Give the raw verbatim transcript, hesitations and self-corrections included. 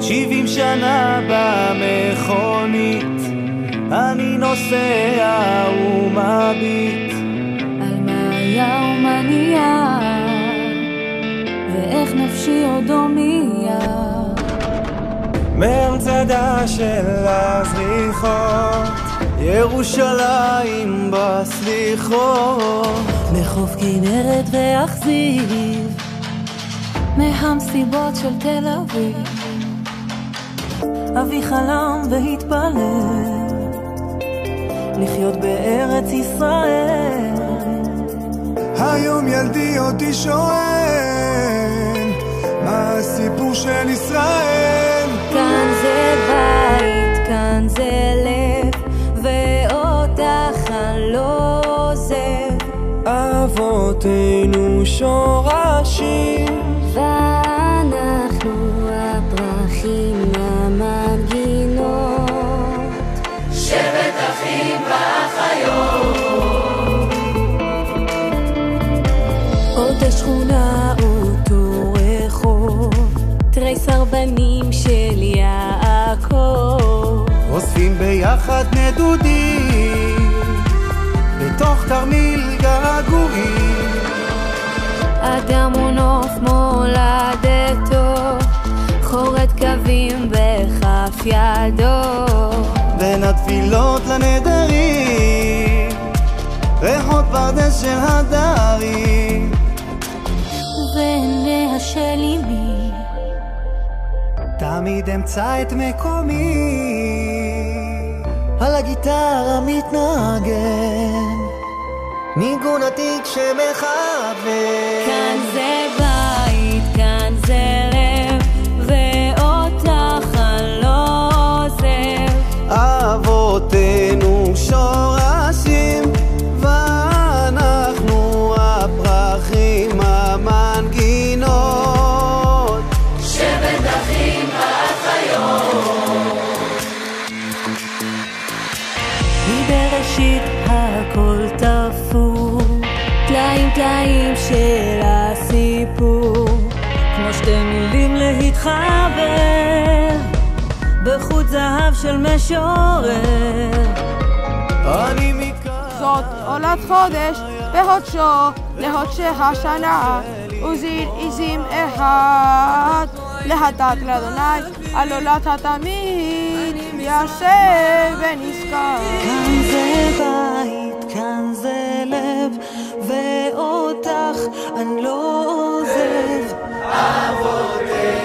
שבעים שנה במכונית, אני נוסע ומביט על מה היה ומה נהיה, ואיך נפשי עוד הומייה. מהמצדה של הזריחות, ירושלים בסליחות, מחוף כנרת ואכזיב, מהמסיבות של תל אביב. אבי חלם והתפלל לחיות בארץ ישראל. היום ילדי אותי שואל מה הסיפור של ישראל. כאן זה בית, כאן זה לב, ואותך אני לא עוזב. אבותינו שורשים, ואנחנו הפרחים המנגינות, שבט אחים ואחיות. אותה שכונה, אותו רחוב, תרי סרבנים של יעקב, אוספים ביחד נדודים בתוך תרמיל געגועים. אדם הוא נוף מולדתו, חורת קווים בכף ידו. בין התפילות לנדרים, ריחות פרדס של הדרים. ועיניה של אמי תמיד אמצא את מקומי, על הגיטרה מתנגן ניגון עתיק שמחבר. כאן זה בית, כאן זה לב, ואותך אני לא עוזב. אבותינו שורשים, ואנחנו הפרחים המנגינות, שבט אחים ואחיות. מבראשית הכל תפור, טלאים טלאים של הסיפור, כמו שתי מילים להתחבר בחוט זהב של משורר. אני מכאן זאת עולת חודש בהודשו להודשי השנה, וזיר עזים אחד להטת לאדוני על עולת התמיד יעשה ונזכר. כאן זה בית, כאן זה לב, ואותך אני לא עוזב. אבותינו